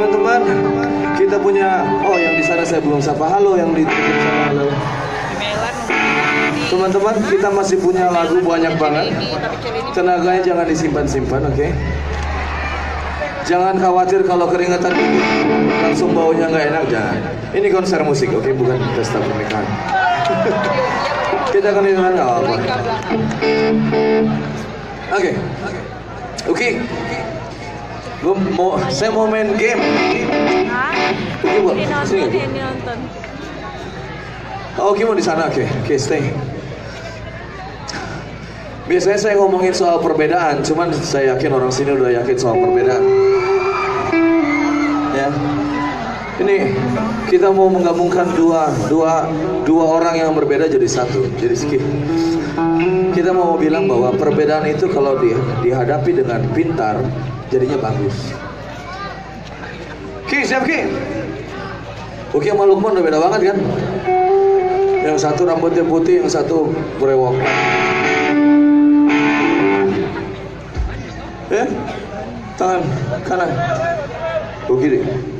Teman-teman, kita punya, oh yang di sana saya belum sapa, halo yang di sana, halo. Teman-teman, kita masih punya lagu banyak banget. Tenaganya jangan disimpan-simpan, oke? Jangan khawatir kalau keringetan langsung baunya nggak enak, jangan. Ini konser musik, oke? Bukan pesta pernikahan. Kita akan dengarkan nggak apa. Oke. Saya mau main game. Nonton. Oh, mau di sana, oke, stay. Biasanya saya ngomongin soal perbedaan, cuman saya yakin orang sini udah yakin soal perbedaan. Ya, ini kita mau menggabungkan dua orang yang berbeda jadi satu, jadi sedikit. Kita mau bilang bahwa perbedaan itu kalau dihadapi dengan pintar, jadinya bagus. Siap Ki? Oke, sama Lukman udah beda banget kan? Yang satu rambutnya putih, yang satu berewok. Tangan kanan. Kiri.